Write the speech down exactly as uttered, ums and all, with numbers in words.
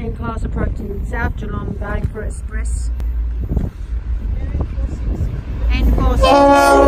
main class approaching South Geelong, bound for Express. N four sixty-six.